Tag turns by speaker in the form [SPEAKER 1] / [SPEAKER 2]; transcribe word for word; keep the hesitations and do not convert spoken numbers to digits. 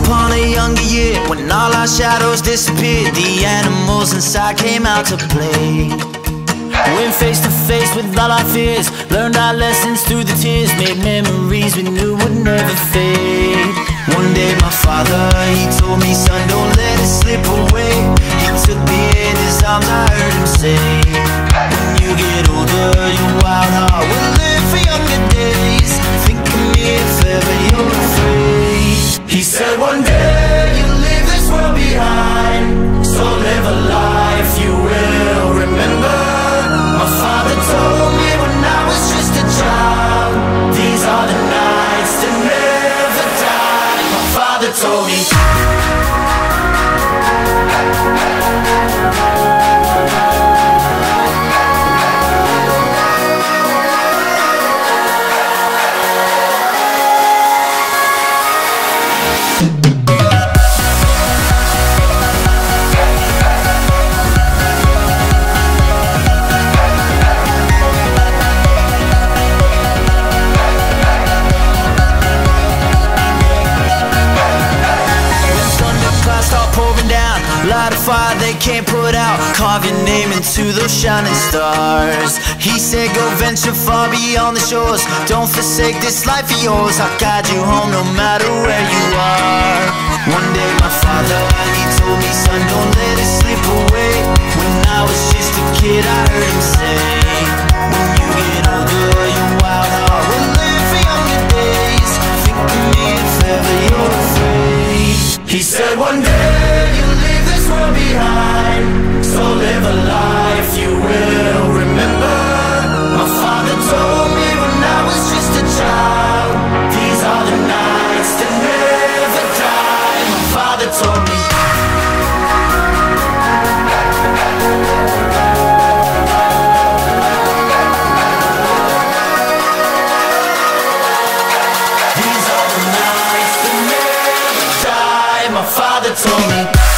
[SPEAKER 1] upon a younger year, when all our shadows disappeared, the animals inside came out to play. Went face to face with all our fears, learned our lessons through the tears, made memories we knew would never fade. One day my father, he told me, son, don't let it slip away. He took me in his arms, I heard him say, when you get older, your wild heart will live for younger days. Think of me if ever you're afraid. He said one day you'll leave this world behind, so live a life you will remember. My father told me when I was just a child, these are the nights that never die. My father told me. Light a fire they can't put out, carve your name into those shining stars. He said go venture far beyond the shores, don't forsake this life of yours. I'll guide you home no matter where you are. One day my father, he told me, son, don't let it slip away. When I was just a kid I heard him say, when you get older your wild heart will live for younger days. Think of me if ever you're afraid. He said one day you'll leave this world behind, so live a life you will remember. My father told me when I was just a child, these are the nights that never die. My father told me. These are the nights that never die. My father told me.